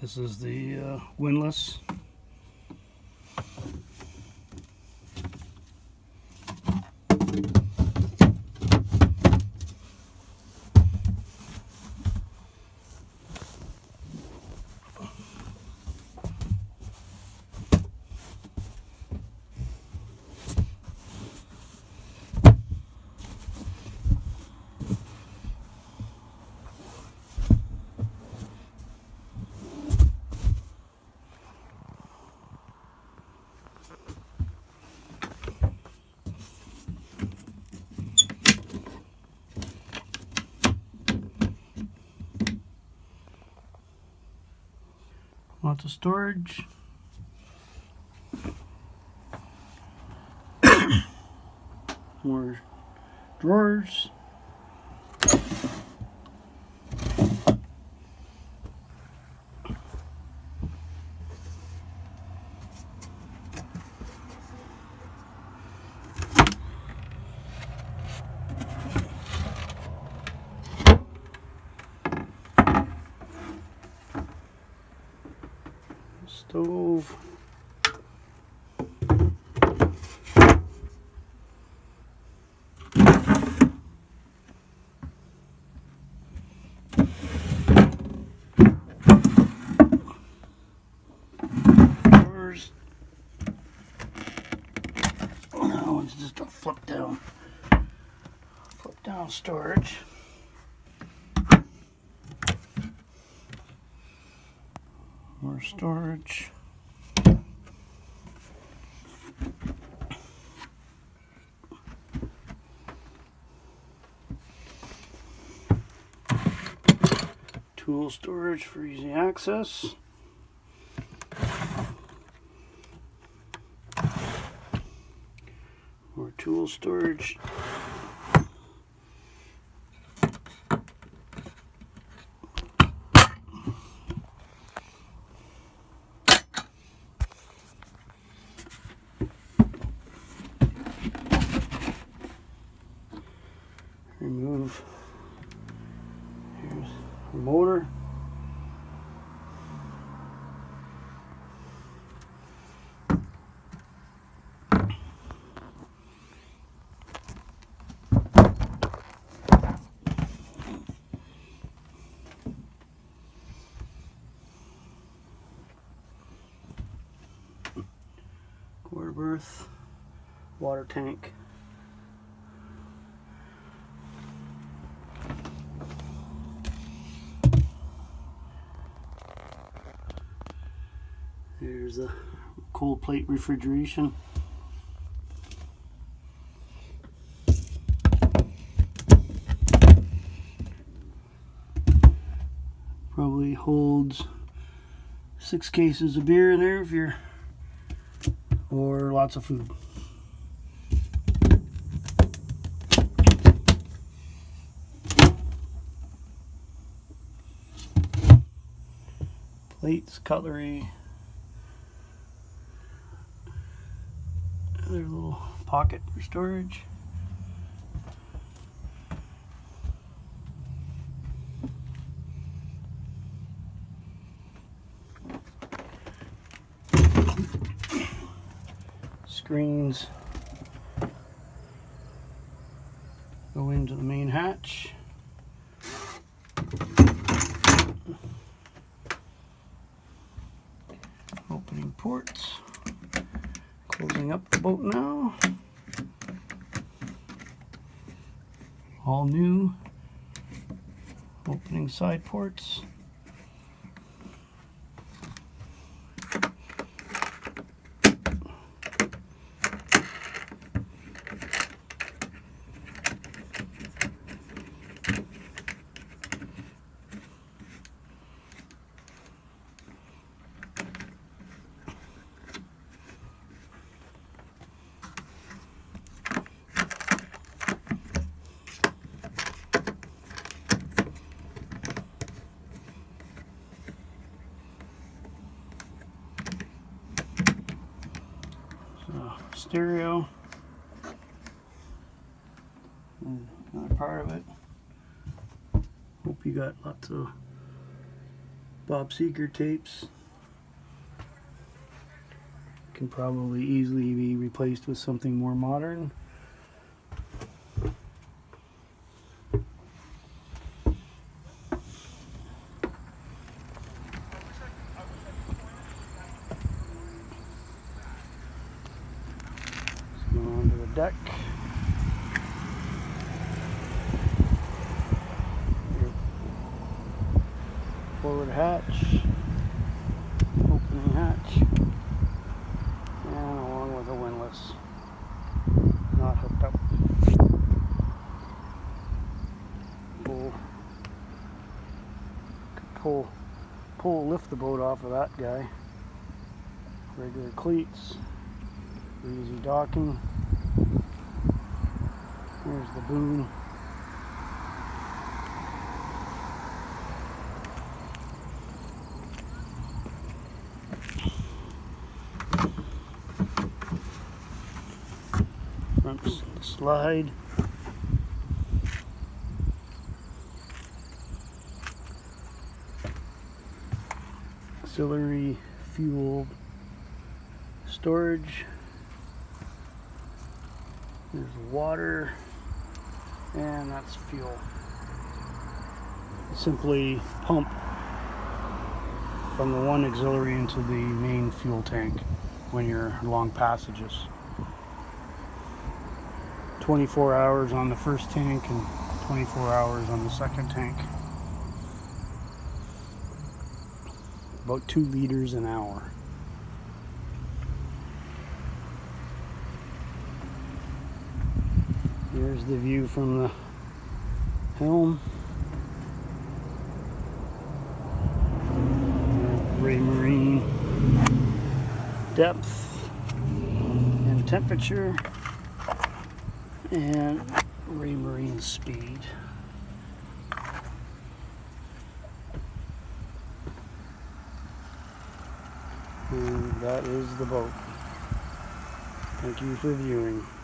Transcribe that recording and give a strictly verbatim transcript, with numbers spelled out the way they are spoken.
This is the uh, windlass. Lots of storage. More drawers. Stove. Drawers. Oh, that one's just a flip down. Flip down storage. More storage. Tool storage for easy access. More tool storage. Remove. Here's a motor. Quarter berth. Water tank. Here's the cold plate refrigeration. Probably holds six cases of beer in there if you're, or lots of food. Plates, cutlery. Another little pocket for storage. Screens go into the main hatch. Opening ports. Closing up the boat now. All new opening side ports. Stereo, and another part of it. Hope you got lots of Bob Seeger tapes. Can probably easily be replaced with something more modern. Let's go onto the deck. Your forward hatch, opening hatch. And along with the windlass, not hooked up. Pull, pull, pull, lift the boat off of that guy. Regular cleats, for easy docking. Here's the boom. Front slide. Auxiliary fuel storage. There's water, and that's fuel. Simply pump from the one auxiliary into the main fuel tank when you're long passages. twenty-four hours on the first tank and twenty-four hours on the second tank. About two liters an hour. Here's the view from the helm. Raymarine depth and temperature, and Raymarine speed. And that is the boat. Thank you for viewing.